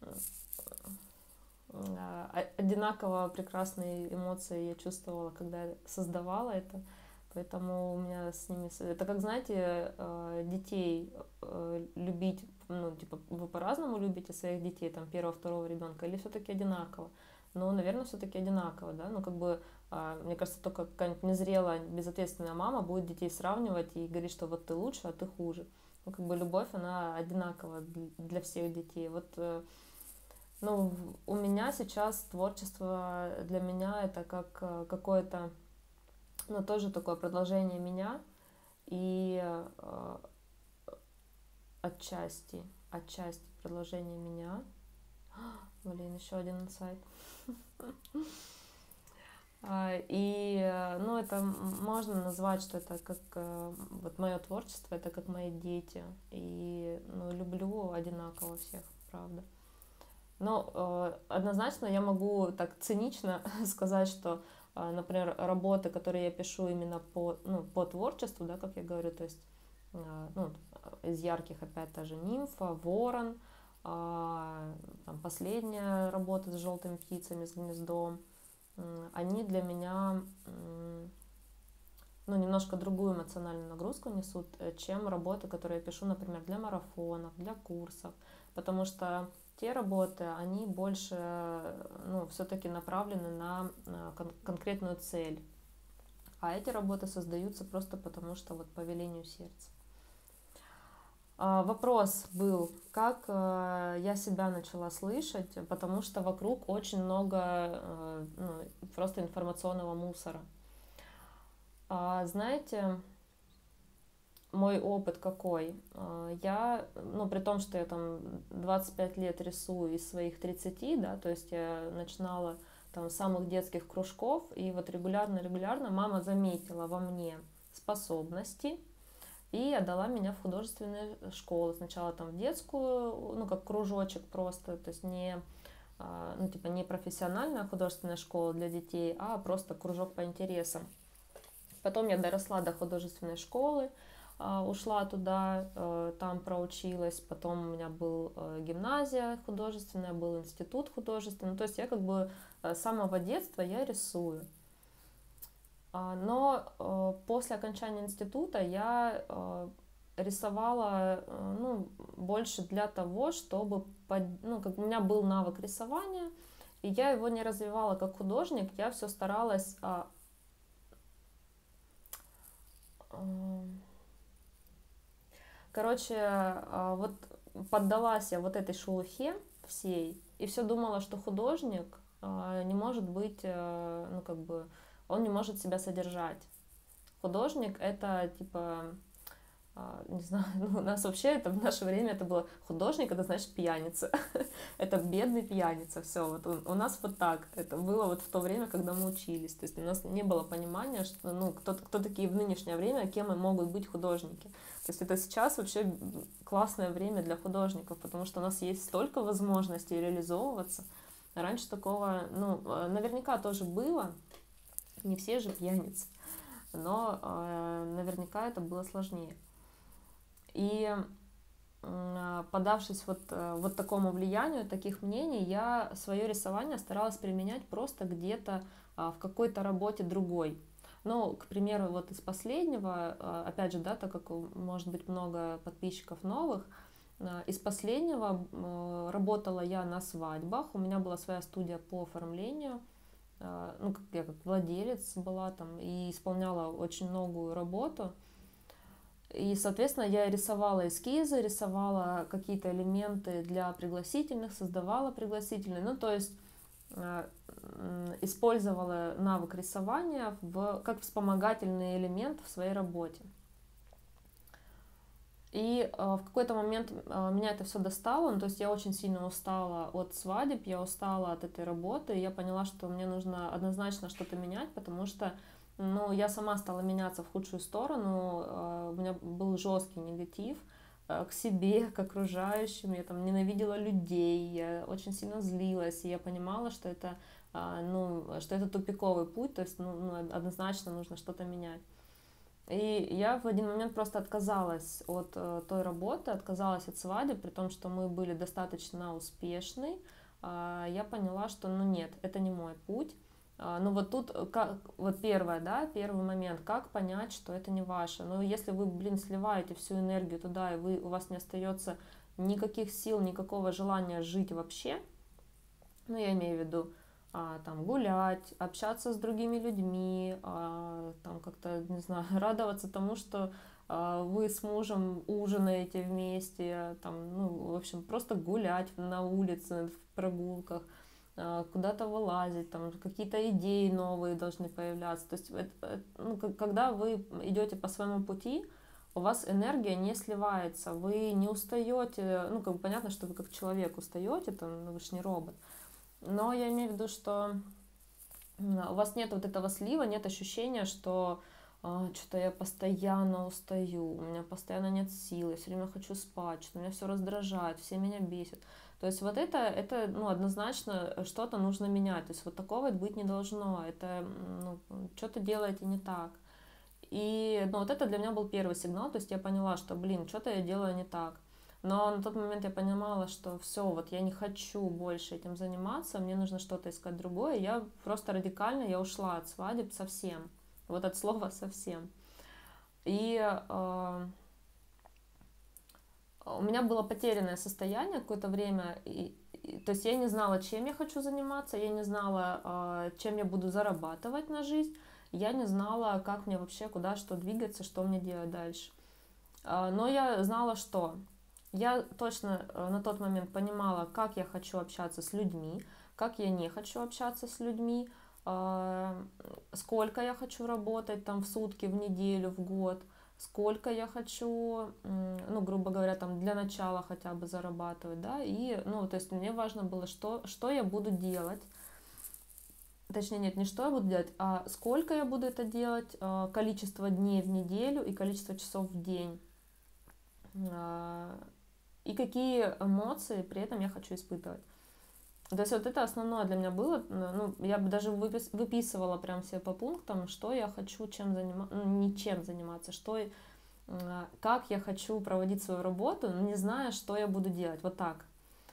э, одинаково прекрасные эмоции я чувствовала, когда создавала это. Поэтому у меня с ними... Это как, знаете, э, детей э, любить, ну, типа, вы по-разному любите своих детей, там, первого, второго ребенка, или все-таки одинаково? Ну, наверное, все-таки одинаково, да, ну, как бы, э, мне кажется, только какая-нибудь незрелая, безответственная мама будет детей сравнивать и говорить, что вот ты лучше, а ты хуже. Ну, как бы любовь, она одинакова для всех детей. Вот, э, ну, у меня сейчас творчество для меня это как э, какое-то, но тоже такое продолжение меня, и э, отчасти, отчасти продолжение меня. Блин, еще один инсайт. И, ну, это можно назвать, что это как вот мое творчество, это как мои дети. И, ну, люблю одинаково всех, правда. Но однозначно я могу так цинично сказать, что, например, работы, которые я пишу именно по, ну, по творчеству, да, как я говорю, то есть, ну, из ярких опять та же «Нимфа», «Ворон», там, последняя работа с «Желтыми птицами», с «Гнездом», они для меня, ну, немножко другую эмоциональную нагрузку несут, чем работы, которые я пишу, например, для марафонов, для курсов, потому что те работы, они больше, ну, все-таки направлены на кон- конкретную цель, а эти работы создаются просто потому, что вот по велению сердца. Вопрос был, как я себя начала слышать, потому что вокруг очень много, ну, просто информационного мусора. Знаете, мой опыт какой? Я, ну, при том, что я там двадцать пять лет рисую из своих тридцати, да, то есть я начинала там с самых детских кружков, и вот регулярно-регулярно мама заметила во мне способности, и отдала меня в художественную школу. Сначала там в детскую, ну, как кружочек просто, то есть не, ну, типа не профессиональная художественная школа для детей, а просто кружок по интересам. Потом я доросла до художественной школы, ушла туда, там проучилась. Потом у меня был гимназия художественная, был институт художественный. То есть я как бы с самого детства я рисую. Но после окончания института я рисовала, ну, больше для того, чтобы, ну, как у меня был навык рисования, и я его не развивала как художник, я все старалась... Короче, вот поддалась я вот этой шелухе всей, и все думала, что художник не может быть, ну, как бы, он не может себя содержать. Художник — это, типа, не знаю, ну, у нас вообще это в наше время это было художник, это значит пьяница. Это бедный пьяница, все, вот у, у нас вот так. Это было вот в то время, когда мы учились. То есть у нас не было понимания, что, ну, кто, кто такие в нынешнее время, кем и могут быть художники. То есть это сейчас вообще классное время для художников, потому что у нас есть столько возможностей реализовываться. Раньше такого, ну, наверняка тоже было, не все же пьяницы, но э, наверняка это было сложнее. И э, поддавшись вот, э, вот такому влиянию, таких мнений, я свое рисование старалась применять просто где-то э, в какой-то работе другой. Ну, к примеру, вот из последнего, э, опять же, да, так как может быть много подписчиков новых, э, из последнего э, работала я на свадьбах, у меня была своя студия по оформлению, э, ну, как я как владелец была там и исполняла очень многую работу. И, соответственно, я рисовала эскизы, рисовала какие-то элементы для пригласительных, создавала пригласительные. Ну, то есть использовала навык рисования в, как вспомогательный элемент в своей работе. И э, в какой-то момент э, меня это все достало, ну, то есть я очень сильно устала от свадеб, я устала от этой работы, и я поняла, что мне нужно однозначно что-то менять, потому что, ну, я сама стала меняться в худшую сторону, э, у меня был жесткий негатив э, к себе, к окружающим, я там ненавидела людей, я очень сильно злилась, и я понимала, что это, э, ну, что это тупиковый путь, то есть, ну, ну, однозначно нужно что-то менять. И я в один момент просто отказалась от э, той работы, отказалась от свадьбы, при том, что мы были достаточно успешны. Э, я поняла, что ну нет, это не мой путь. Э, ну вот тут, как, вот первое, да, первый момент, как понять, что это не ваше. Ну если вы, блин, сливаете всю энергию туда, и вы, у вас не остается никаких сил, никакого желания жить вообще, ну я имею в виду, а, там, гулять, общаться с другими людьми, а, там, как-то, не знаю, радоваться тому, что а, вы с мужем ужинаете вместе, там, ну, в общем, просто гулять на улице, в прогулках, а, куда-то вылазить, там, какие-то идеи новые должны появляться. То есть, это, это, ну, когда вы идете по своему пути, у вас энергия не сливается, вы не устаете, ну, как бы понятно, что вы как человек устаете, там, ну, вы же не робот. Но я имею в виду, что у вас нет вот этого слива, нет ощущения, что а, что-то я постоянно устаю, у меня постоянно нет сил, я все время хочу спать, что меня все раздражает, все меня бесят. То есть вот это, это ну, однозначно что-то нужно менять. То есть вот такого быть не должно. Это ну, что-то делаете не так. И ну, вот это для меня был первый сигнал. То есть я поняла, что, блин, что-то я делаю не так. Но на тот момент я понимала, что все, вот я не хочу больше этим заниматься, мне нужно что-то искать другое. Я просто радикально, я ушла от свадеб совсем. Вот от слова совсем. И э, у меня было потерянное состояние какое-то время. И, и, то есть я не знала, чем я хочу заниматься, я не знала, э, чем я буду зарабатывать на жизнь. Я не знала, как мне вообще, куда, что двигаться, что мне делать дальше. Э, но я знала, что... Я точно на тот момент понимала, как я хочу общаться с людьми, как я не хочу общаться с людьми, сколько я хочу работать там в сутки, в неделю, в год, сколько я хочу, ну, грубо говоря, там для начала хотя бы зарабатывать, да, и, ну, то есть мне важно было, что, что я буду делать, точнее, нет, не что я буду делать, а сколько я буду это делать, количество дней в неделю и количество часов в день. И какие эмоции при этом я хочу испытывать. То есть вот это основное для меня было. Ну, я бы даже выпис, выписывала прям себе по пунктам, что я хочу чем заниматься, ну, не чем заниматься, что, как я хочу проводить свою работу, не зная, что я буду делать. Вот так.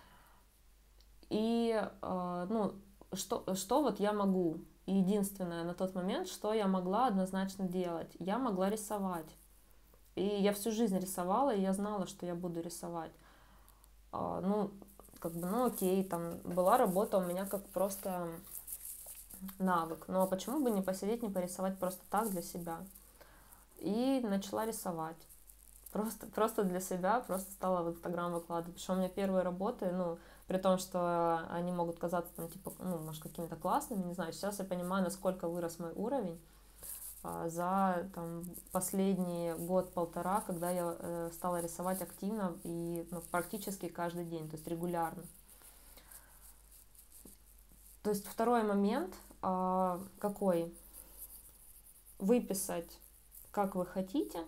И ну, что, что вот я могу. Единственное на тот момент, что я могла однозначно делать. Я могла рисовать. И я всю жизнь рисовала, и я знала, что я буду рисовать. А, ну, как бы, ну окей, там была работа у меня как просто навык. Но почему бы не посидеть, не порисовать просто так для себя? И начала рисовать. Просто, просто для себя, просто стала в Инстаграм выкладывать. Причем у меня первые работы, ну, при том, что они могут казаться там, типа, ну, может, какими-то классными, не знаю. Сейчас я понимаю, насколько вырос мой уровень за там, последний год-полтора, когда я э, стала рисовать активно и ну, практически каждый день, то есть регулярно. То есть второй момент э, какой? Выписать, как вы хотите,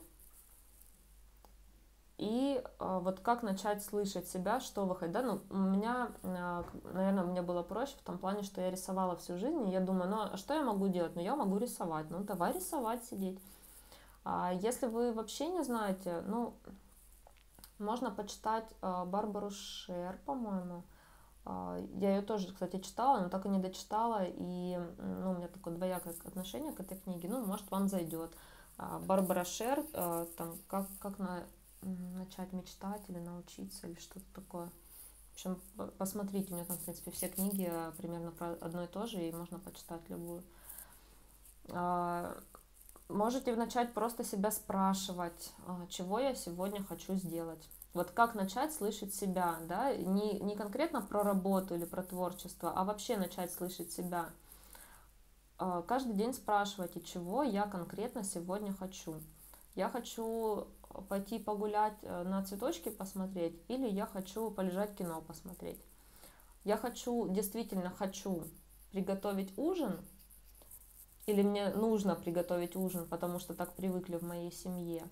и э, вот как начать слышать себя, что вы хотите. Да? Ну, у меня, э, наверное, мне было проще в том плане, что я рисовала всю жизнь, и я думаю, ну а что я могу делать? Ну я могу рисовать, ну давай рисовать, сидеть. А если вы вообще не знаете, ну, можно почитать э, Барбару Шер, по-моему. Э, я ее тоже, кстати, читала, но так и не дочитала, и ну, у меня такое двоякое отношение к этой книге, ну, может, вам зайдет. Э, Барбара Шер, э, там, как, как на, начать мечтать или научиться, или что-то такое. В общем, посмотрите, у меня там, в принципе, все книги примерно про одно и то же, и можно почитать любую. Э, Можете начать просто себя спрашивать, чего я сегодня хочу сделать. Вот как начать слышать себя, да, не, не конкретно про работу или про творчество, а вообще начать слышать себя. а, каждый день спрашивайте, чего я конкретно сегодня хочу. Я хочу пойти погулять, э, на цветочки посмотреть, или я хочу полежать кино посмотреть. Я хочу, действительно хочу приготовить ужин, или мне нужно приготовить ужин, потому что так привыкли в моей семье.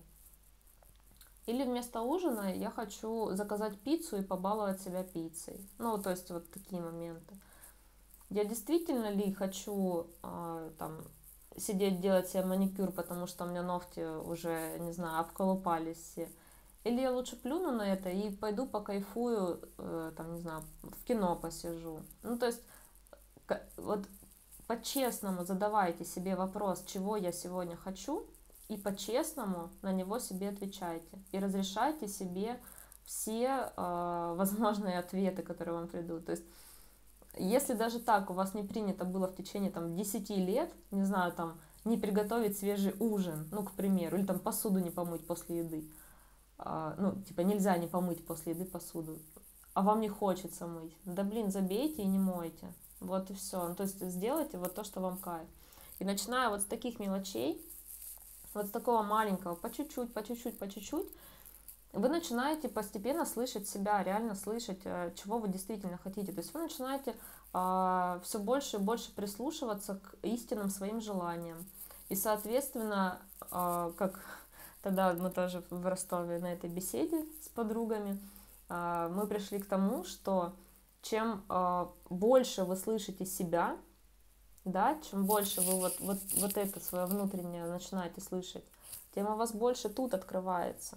Или вместо ужина я хочу заказать пиццу и побаловать себя пиццей. Ну, то есть вот такие моменты. Я действительно ли хочу а, там сидеть делать себе маникюр, потому что у меня ногти уже, не знаю, обколупались все. Или я лучше плюну на это и пойду покайфую, э, там, не знаю, в кино посижу. Ну, то есть, к- вот по-честному задавайте себе вопрос, чего я сегодня хочу, и по-честному на него себе отвечайте. И разрешайте себе все э, возможные ответы, которые вам придут. То есть, если даже так у вас не принято было в течение там десяти лет, не знаю, там, не приготовить свежий ужин, ну, к примеру, или там посуду не помыть после еды, а, ну, типа, нельзя не помыть после еды посуду, а вам не хочется мыть, да, блин, забейте и не мойте, вот и все. Ну, то есть сделайте вот то, что вам кайф. И начиная вот с таких мелочей, вот с такого маленького, по чуть-чуть, по чуть-чуть, по чуть-чуть, вы начинаете постепенно слышать себя, реально слышать, э, чего вы действительно хотите. То есть вы начинаете а, все больше и больше прислушиваться к истинным своим желаниям. И, соответственно, а, как тогда мы тоже в Ростове на этой беседе с подругами, а, мы пришли к тому, что чем а, больше вы слышите себя, да, чем больше вы вот, вот, вот это свое внутреннее начинаете слышать, тем у вас больше тут открывается.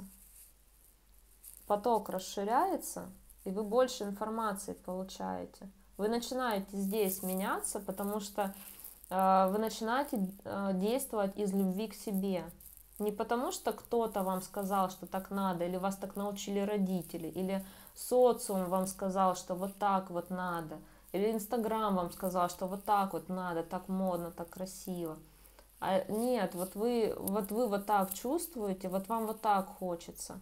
Поток расширяется, и вы больше информации получаете. Вы начинаете здесь меняться, потому что э, вы начинаете э, действовать из любви к себе. Не потому что кто-то вам сказал, что так надо, или вас так научили родители, или социум вам сказал, что вот так вот надо, или Инстаграм вам сказал, что вот так вот надо, так модно, так красиво. А нет, вот вы, вот вы вот так чувствуете, вот вам вот так хочется.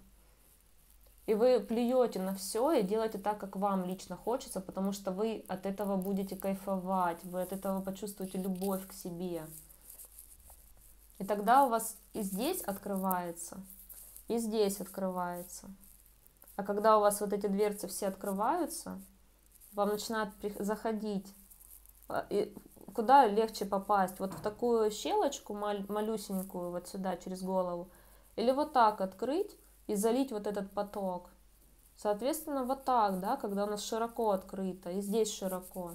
И вы плюете на все и делаете так, как вам лично хочется, потому что вы от этого будете кайфовать, вы от этого почувствуете любовь к себе. И тогда у вас и здесь открывается, и здесь открывается. А когда у вас вот эти дверцы все открываются, вам начинает заходить. И куда легче попасть? Вот в такую щелочку малюсенькую, вот сюда, через голову. Или вот так открыть и залить вот этот поток. Соответственно, вот так, да, когда у нас широко открыто, и здесь широко.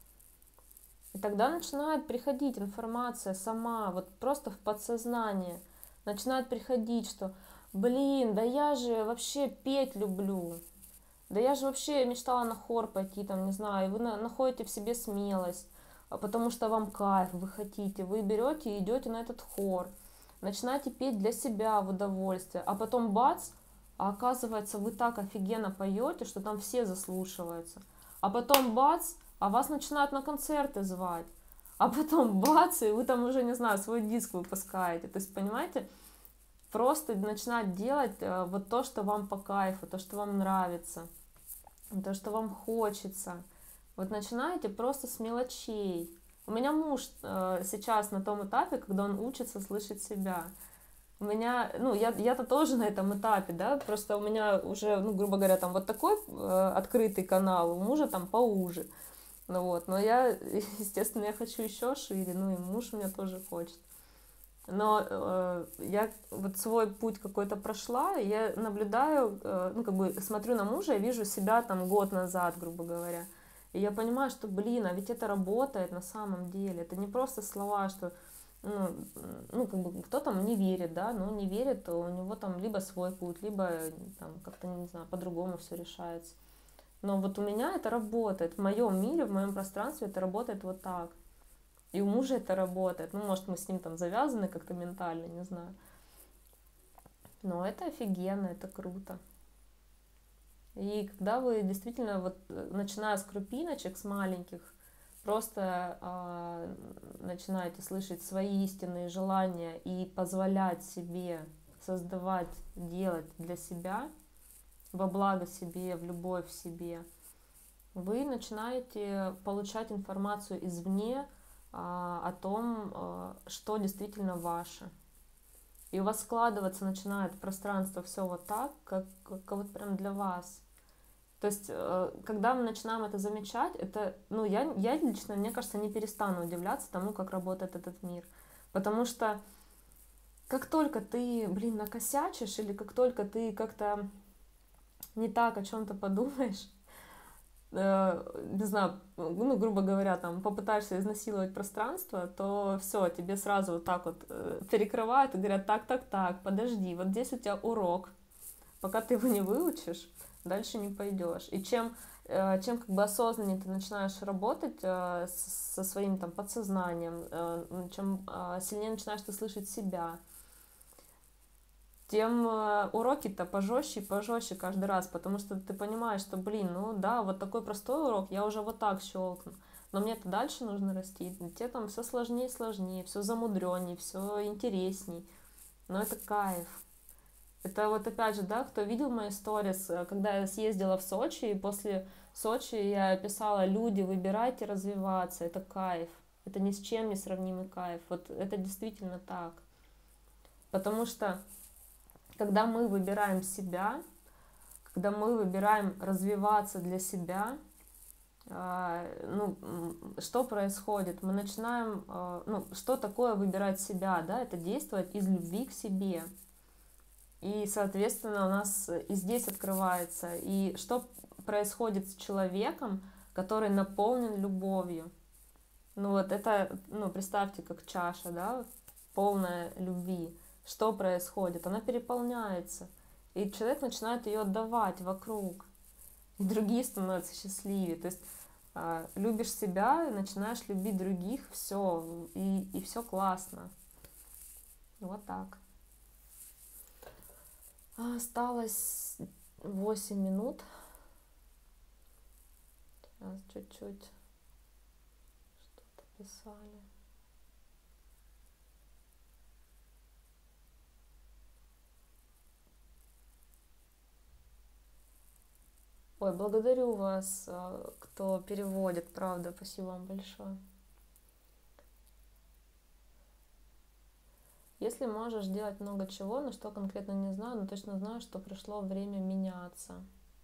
И тогда начинает приходить информация сама, вот просто в подсознание. Начинает приходить, что, блин, да я же вообще петь люблю. Да я же вообще мечтала на хор пойти, там, не знаю, и вы находите в себе смелость, потому что вам кайф, вы хотите, вы берете и идете на этот хор, начинаете петь для себя в удовольствие, а потом бац, а оказывается, вы так офигенно поете, что там все заслушиваются. А потом бац, а вас начинают на концерты звать. А потом бац, и вы там уже, не знаю, свой диск выпускаете. То есть, понимаете, просто начинать делать э, вот то, что вам по кайфу, то, что вам нравится, то, что вам хочется. Вот начинаете просто с мелочей. У меня муж э, сейчас на том этапе, когда он учится слышать себя. У меня, ну, я, я-то тоже на этом этапе, да, просто у меня уже, ну, грубо говоря, там вот такой э, открытый канал, у мужа там поуже. Ну вот, но я, естественно, я хочу еще шире, ну и муж у меня тоже хочет. Но э, я вот свой путь какой-то прошла, и я наблюдаю, э, ну, как бы смотрю на мужа, я вижу себя там год назад, грубо говоря. И я понимаю, что, блин, а ведь это работает на самом деле. Это не просто слова, что, ну, ну как бы кто там не верит, да, ну, не верит, то у него там либо свой путь, либо там как-то, не знаю, по-другому все решается. Но вот у меня это работает, в моем мире, в моем пространстве это работает вот так. И у мужа это работает. Ну, может, мы с ним там завязаны как-то ментально, не знаю. Но это офигенно, это круто. И когда вы действительно, вот, начиная с крупиночек, с маленьких, просто э, начинаете слышать свои истинные желания и позволять себе создавать, делать для себя, во благо себе, в любовь себе, вы начинаете получать информацию извне о том, что действительно ваше. И у вас складываться начинает пространство все вот так, как, как вот прям для вас. То есть, когда мы начинаем это замечать, это, ну, я, я лично, мне кажется, не перестану удивляться тому, как работает этот мир. Потому что как только ты, блин, накосячишь, или как только ты как-то не так о чем-то подумаешь, не знаю, ну, грубо говоря, там, попытаешься изнасиловать пространство, то все, тебе сразу вот так вот перекрывают и говорят: так, так, так, подожди, вот здесь у тебя урок, пока ты его не выучишь, дальше не пойдешь. И чем, чем как бы осознаннее ты начинаешь работать со своим там подсознанием, чем сильнее начинаешь ты слышать себя, тем уроки-то пожестче и пожестче каждый раз, потому что ты понимаешь, что, блин, ну да, вот такой простой урок, я уже вот так щелкну, но мне-то дальше нужно расти, тебе там все сложнее и сложнее, все замудреннее, все интересней, но это кайф. Это вот опять же, да, кто видел мои сторис, когда я съездила в Сочи, и после Сочи я писала: люди, выбирайте развиваться, это кайф, это ни с чем не сравнимый кайф, вот это действительно так, потому что когда мы выбираем себя, когда мы выбираем развиваться для себя, ну, что происходит? Мы начинаем, ну, что такое выбирать себя, да? Это действовать из любви к себе. И, соответственно, у нас и здесь открывается. И что происходит с человеком, который наполнен любовью? Ну вот это, ну, представьте, как чаша, да, полная любви. Что происходит? Она переполняется. И человек начинает ее отдавать вокруг. И другие становятся счастливее. То есть э, любишь себя, начинаешь любить других, все, и, и все классно. Вот так. Осталось восемь минут. Сейчас чуть-чуть что-то писали. Ой, благодарю вас, кто переводит, правда, спасибо вам большое. Если можешь делать много чего, но что конкретно не знаю, но точно знаю, что пришло время меняться.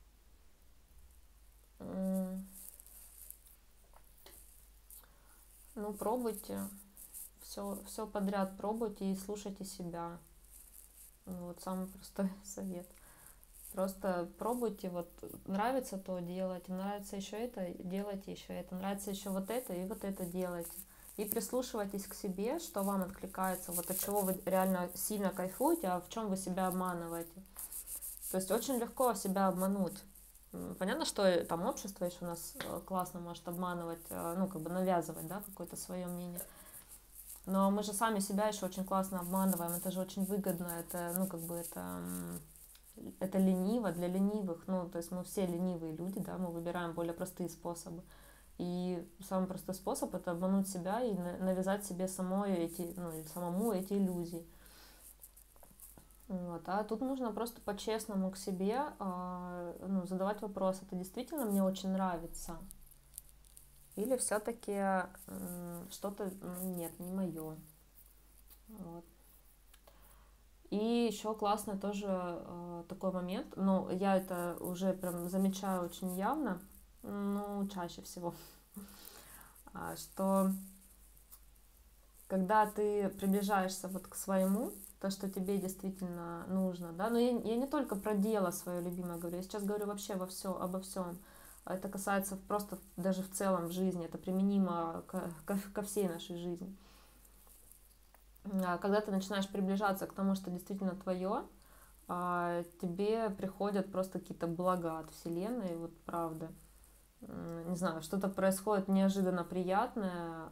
Ну, пробуйте. Все, все подряд пробуйте и слушайте себя. Вот самый простой совет. Просто пробуйте, вот нравится то, делайте, нравится еще это, делайте еще это, нравится еще вот это, и вот это делайте. И прислушивайтесь к себе, что вам откликается, вот от чего вы реально сильно кайфуете, а в чем вы себя обманываете. То есть очень легко себя обмануть. Понятно, что там общество еще у нас классно может обманывать, ну, как бы навязывать, да, какое-то свое мнение. Но мы же сами себя еще очень классно обманываем, это же очень выгодно, это, ну, как бы это... Это лениво для ленивых, ну, то есть мы все ленивые люди, да, мы выбираем более простые способы. И самый простой способ — это обмануть себя и навязать себе самой эти, ну, или самому эти иллюзии. Вот. А тут нужно просто по-честному к себе э, ну, задавать вопрос: это действительно мне очень нравится? Или все-таки э, что-то нет, не мое. Вот. И еще классно тоже э, такой момент, но я это уже прям замечаю очень явно, ну, чаще всего, что когда ты приближаешься вот к своему, то, что тебе действительно нужно, да, но я, я не только про дело свое любимое говорю, я сейчас говорю вообще во все, обо всем. Это касается просто даже в целом в жизни, это применимо ко, ко, ко всей нашей жизни. Когда ты начинаешь приближаться к тому, что действительно твое, тебе приходят просто какие-то блага от Вселенной, вот правда. Не знаю, что-то происходит неожиданно приятное,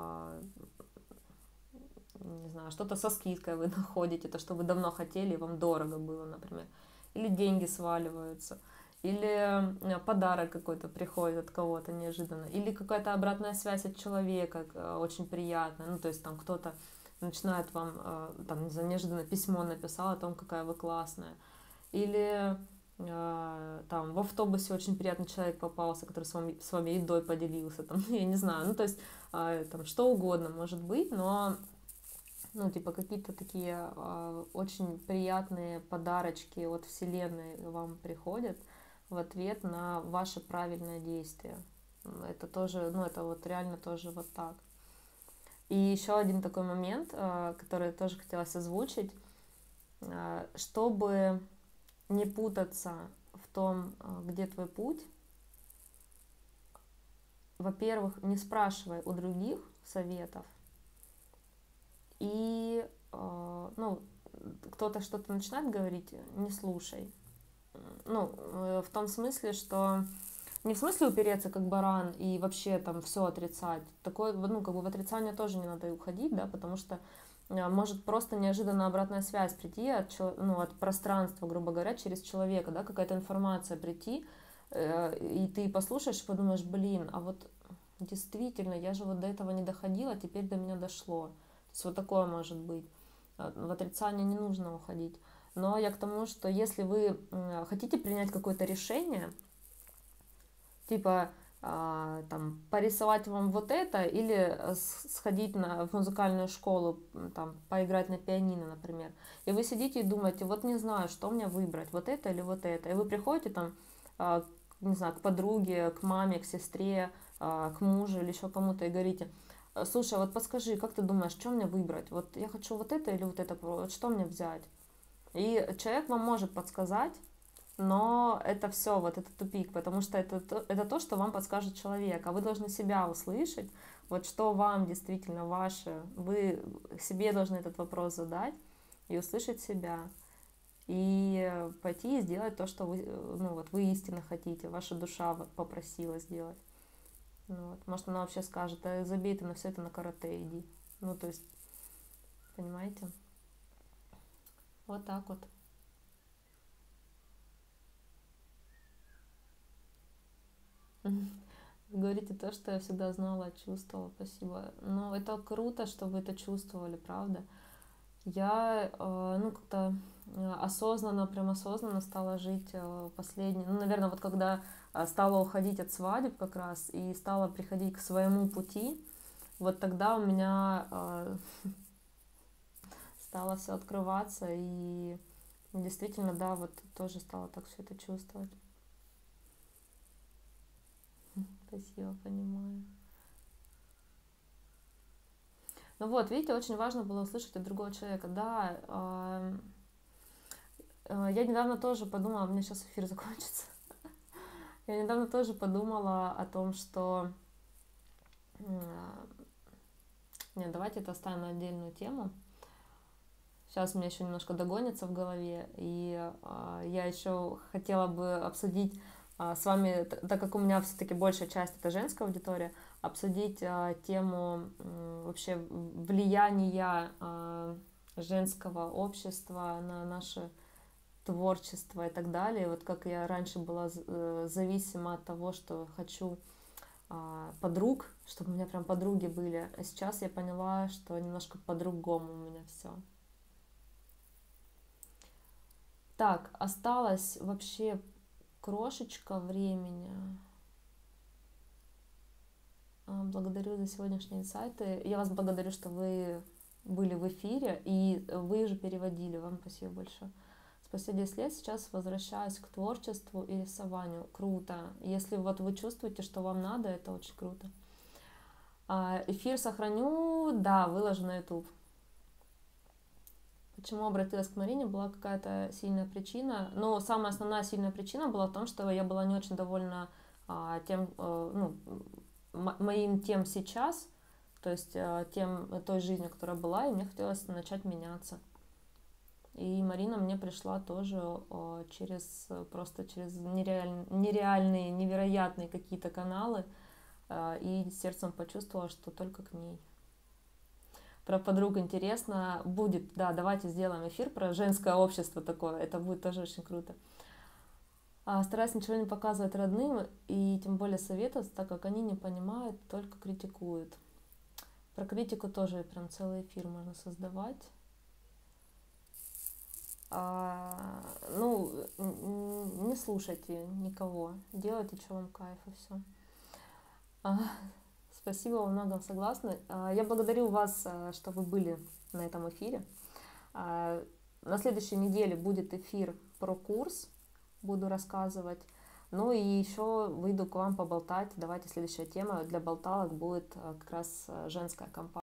не знаю, что-то со скидкой вы находите, то, что вы давно хотели, и вам дорого было, например. Или деньги сваливаются, или подарок какой-то приходит от кого-то неожиданно, или какая-то обратная связь от человека очень приятная, ну, то есть там кто-то начинает вам, там, не знаю, неожиданно письмо написал о том, какая вы классная. Или э, там в автобусе очень приятный человек попался, который с вами, с вами едой поделился, там, я не знаю, ну то есть э, там что угодно может быть, но ну типа какие-то такие э, очень приятные подарочки от Вселенной вам приходят в ответ на ваше правильное действие. Это тоже, ну это вот реально тоже вот так. И еще один такой момент, э, который тоже хотелось озвучить, э, чтобы не путаться в том, где твой путь. Во-первых, не спрашивай у других советов. И э, ну, кто-то что-то начинает говорить, не слушай. Ну, э, в том смысле, что не в смысле упереться как баран и вообще там все отрицать. Такое, ну, как бы в отрицание тоже не надо уходить, да, потому что э, может просто неожиданно обратная связь прийти от, ну, от пространства, грубо говоря, через человека, да, какая-то информация прийти, э, и ты послушаешь и подумаешь, блин, а вот действительно, я же вот до этого не доходила, теперь до меня дошло. То есть вот такое может быть. В отрицание не нужно уходить. Но я к тому, что если вы хотите принять какое-то решение, типа э, там, порисовать вам вот это, или сходить на, в музыкальную школу, там, поиграть на пианино, например, и вы сидите и думаете, вот не знаю, что мне выбрать, вот это или вот это, и вы приходите там, э, не знаю, к подруге, к маме, к сестре, э, к мужу или еще кому-то и говорите, слушай, вот подскажи, как ты думаешь, что мне выбрать, вот я хочу вот это или вот это, вот что мне взять? И человек вам может подсказать, но это все, вот это тупик, потому что это, это то, что вам подскажет человек, а вы должны себя услышать, вот что вам действительно ваше, вы себе должны этот вопрос задать и услышать себя, и пойти и сделать то, что вы, ну, вот вы истинно хотите, ваша душа попросила сделать. Ну, вот. Может, она вообще скажет, да забей ты на все это, на карате иди. Ну, то есть, понимаете? Вот так вот. Вы говорите то, что я всегда знала, чувствовала. Спасибо. Но это круто, что вы это чувствовали, правда. Я, э, ну, как-то осознанно, прям осознанно стала жить э, последний, ну, наверное, вот когда стала уходить от свадеб как раз и стала приходить к своему пути, вот тогда у меня э, стало все открываться, и действительно, да, вот тоже стала так все это чувствовать. Спасибо, понимаю. Ну вот, видите, очень важно было услышать от другого человека. Да, э, э, я недавно тоже подумала, у меня сейчас эфир закончится. Я недавно тоже подумала о том, что... Э, нет, давайте это оставим на отдельную тему. Сейчас у меня еще немножко догонится в голове, и э, я еще хотела бы обсудить э, с вами, так как у меня все-таки большая часть это женская аудитория, обсудить э, тему э, вообще влияния э, женского общества на наше творчество и так далее. Вот как я раньше была э, зависима от того, что хочу э, подруг, чтобы у меня прям подруги были, а сейчас я поняла, что немножко по-другому у меня все. Так, осталось вообще крошечка времени. Благодарю за сегодняшние инсайты. Я вас благодарю, что вы были в эфире, и вы же переводили. Вам спасибо большое. Спустя десять лет сейчас возвращаюсь к творчеству и рисованию. Круто. Если вот вы чувствуете, что вам надо, это очень круто. Эфир сохраню, да, выложу на YouTube. Почему обратилась к Марине, была какая-то сильная причина. Но самая основная сильная причина была в том, что я была не очень довольна а, тем, а, ну, моим тем сейчас, то есть а, тем, той жизнью, которая была, и мне хотелось начать меняться. И Марина мне пришла тоже а, через, просто через нереаль, нереальные, невероятные какие-то каналы, а, и сердцем почувствовала, что только к ней. Про подруг интересно. Будет, да, давайте сделаем эфир про женское общество такое. Это будет тоже очень круто. А, стараюсь ничего не показывать родным и тем более советовать, так как они не понимают, только критикуют. Про критику тоже прям целый эфир можно создавать. А, ну, не слушайте никого, делайте, что вам кайф, и все. А, спасибо, во многом согласна. А, я благодарю вас, что вы были на этом эфире. А, на следующей неделе будет эфир про курс, буду рассказывать. Ну и еще выйду к вам поболтать. Давайте следующая тема для болталок будет как раз женская компания.